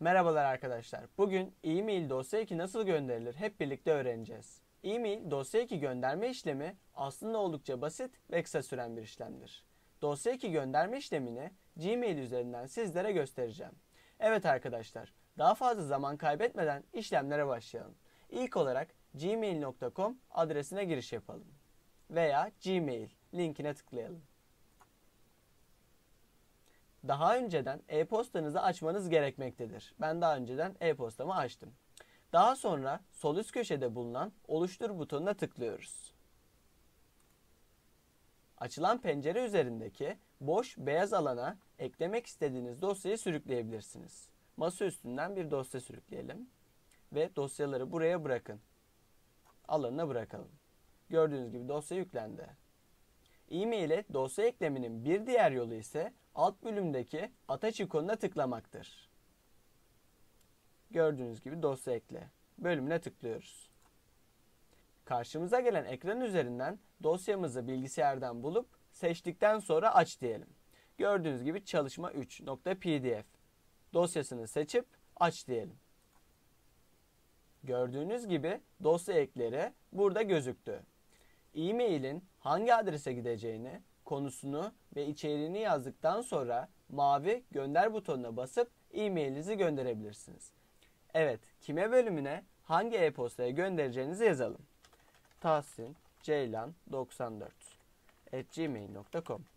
Merhabalar arkadaşlar. Bugün e-mail dosya 2 nasıl gönderilir hep birlikte öğreneceğiz. E-mail dosya 2 gönderme işlemi aslında oldukça basit ve kısa süren bir işlemdir. Dosya 2 gönderme işlemini Gmail üzerinden sizlere göstereceğim. Evet arkadaşlar, daha fazla zaman kaybetmeden işlemlere başlayalım. İlk olarak gmail.com adresine giriş yapalım. Veya Gmail linkine tıklayalım. Daha önceden e-postanızı açmanız gerekmektedir. Ben daha önceden e-postamı açtım. Daha sonra sol üst köşede bulunan oluştur butonuna tıklıyoruz. Açılan pencere üzerindeki boş beyaz alana eklemek istediğiniz dosyayı sürükleyebilirsiniz. Masa üstünden bir dosya sürükleyelim ve dosyaları buraya bırakın. Alanına bırakalım. Gördüğünüz gibi dosya yüklendi. E-mail'e dosya ekleminin bir diğer yolu ise alt bölümdeki ataç ikonuna tıklamaktır. Gördüğünüz gibi dosya ekle bölümüne tıklıyoruz. Karşımıza gelen ekran üzerinden dosyamızı bilgisayardan bulup seçtikten sonra aç diyelim. Gördüğünüz gibi çalışma 3.pdf dosyasını seçip aç diyelim. Gördüğünüz gibi dosya ekleri burada gözüktü. E-mail'in hangi adrese gideceğini, konusunu ve içeriğini yazdıktan sonra mavi gönder butonuna basıp e-mailinizi gönderebilirsiniz. Evet, kime bölümüne hangi e-postaya göndereceğinizi yazalım. tahsinceylan94@gmail.com.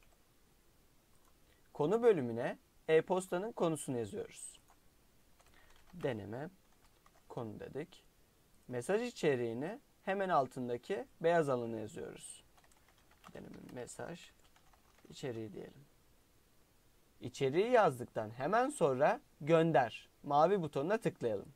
Konu bölümüne e-postanın konusunu yazıyoruz. Deneme konu dedik. Mesaj içeriğini hemen altındaki beyaz alana yazıyoruz. Deneme mesaj içeriği diyelim. İçeriği yazdıktan hemen sonra gönder mavi butonuna tıklayalım.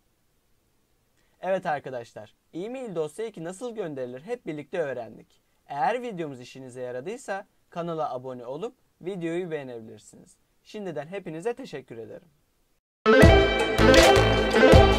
Evet arkadaşlar, e-mail dosya 2 nasıl gönderilir hep birlikte öğrendik. Eğer videomuz işinize yaradıysa kanala abone olup videoyu beğenebilirsiniz. Şimdiden hepinize teşekkür ederim.